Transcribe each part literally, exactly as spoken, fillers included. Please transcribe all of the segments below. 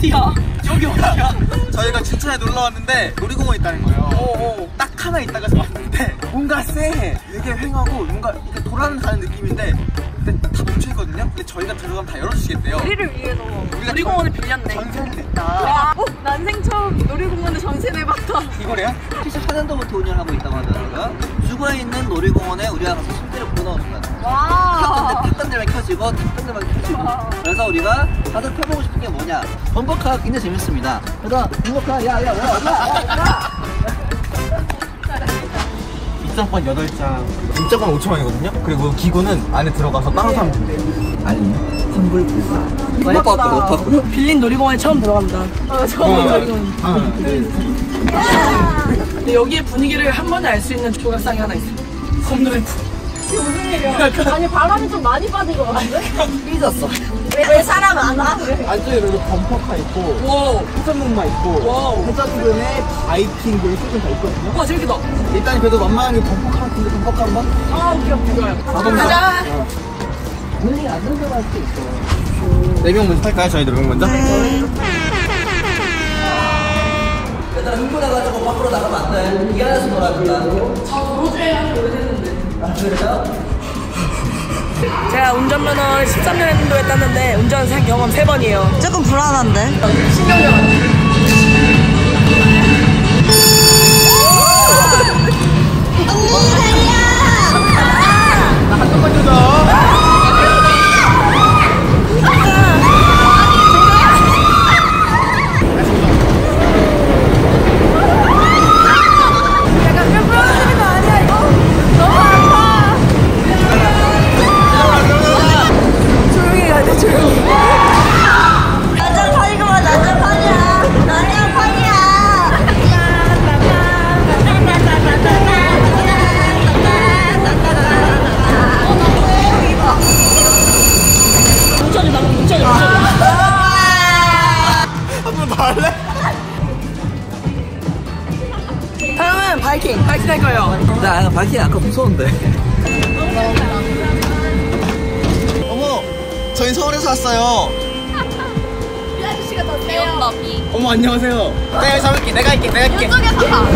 어디야? 여기 어디야? 저희가 진천에 놀러 왔는데 놀이공원 있다는 거예요. 오, 오. 딱 하나 있다가 왔는데 뭔가 쎄해. 되게 휑하고 뭔가 이렇게 돌아가는 느낌인데 근데 다 멈춰있거든요? 근데 저희가 들어가면 다 열어주시겠대요. 우리를 위해서 놀이공원을 빌렸네. 전세를 냈다. 와, 어? 난생 처음 놀이공원에 전세 내봤다. 이거래요? 칠십사 년도부터 운영하고 있다고 하더라고요. 주거에 있는 놀이공원에 우리가 가서 침대를 불어넣어준다는 거예요. 와. 탔던 데만 켜지고 탔던 데만 켜지고. 그래서 우리가 가서 펴보고 싶은 게 뭐냐? 범퍼카 굉장히 재밌습니다. 그래서 범퍼카 야야 왜 왔냐? 입장권 여덟 장, 입장권 오천 원이거든요? 그리고 기구는 안에 들어가서 따로 사면 된대요. 아니 환불 불사. 못 봤고 못 봤고. 빌린 놀이공원에 처음 들어간다. 아, 처음 놀이공원. 근데 여기의 분위기를 한 번에 알 수 있는 조각상이 하나 있어. 겁나 예뻐. 이게 무슨 일이야? 아니 바람이 좀 많이 빠진 것 같은데? 삐졌어. 왜, 왜 사람 안 와? 안쪽에 여기 범퍼카 있고, 와우. 해전목마 있고, 와우. 해전근에 바이킹 그 수준 다 있거든요? 와 재밌겠다. 일단 그래도 만만하게 범퍼카 같은데 범퍼카 한번? 아 오케이 오케이 좋아요. 가자! 분위기 안 된다고 할 수 있어. 네 명 먼저 탈까요? 저희 네 명 먼저? 일단 흥분 나가지고 밖으로 나가면 안 돼. 이 안에서 놀아준다. 저 도로주에 한 오래됐는데. 아 그래요? 제가 운전면허를 십삼 년도 했다는데 운전생 경험 세 번이에요. 조금 불안한데? 신경전. 다음은 바이킹. 바이킹 할 거예요. 나 바이킹 아까 무서운데. 어머! 저희 서울에서 왔어요. 이 아저씨가 더 귀엽다. 어머 안녕하세요. 내가 잡을게. 내가 할게. 내가 할게. 저쪽에 가봐.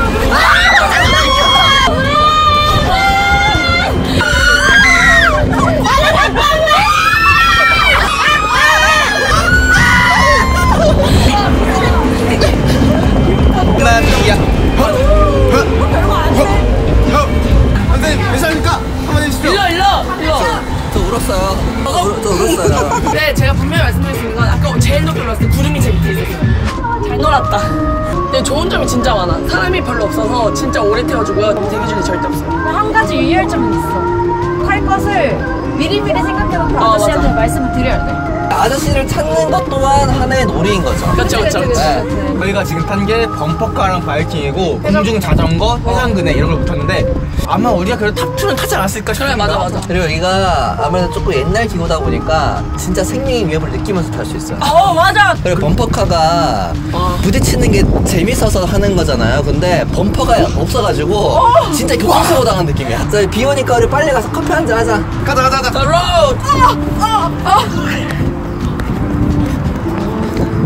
야. 선생님 몇 살입니까? 한번 해주시죠. 일로 일로 일로. 저 울었어요. 저, 울, 저 울었어요. 네, 제가 분명히 말씀드리는 건 아까 제일 높이 올랐을 때 구름이 제 밑에 있었어요. 잘 놀았다. 근데 좋은 점이 진짜 많아. 사람이 별로 없어서 진짜 오래 태워주고요. 대기 중에 절대 없어요. 한 가지 유의할 점은 있어. 탈 것을 미리미리 생각해놓고 어, 아저씨한테 맞아. 말씀을 드려야 돼. 아저씨를 찾는 것 또한 하나의 놀이인 거죠. 그렇죠, 그렇죠. 네. 저희가 지금 탄 게 범퍼카랑 바이킹이고 공중 자전거, 해상근해 이런 걸 못 탔는데 아마 우리가 그래도 탑투는 타지 않았을까 싶어요. 그래, 맞아, 맞아. 그리고 여기가 아무래도 조금 옛날 기구다 보니까 진짜 생명의 위협을 느끼면서 탈 수 있어요. 어, 맞아. 그리고 범퍼카가 부딪히는 게 재밌어서 하는 거잖아요. 근데 범퍼가 없어가지고 진짜 교통사고 당한 느낌이야. 저희 비 오니까 우리 빨리 가서 커피 한잔 하자. 가자 가자 가자. 자, 로드. 아, 아, 아.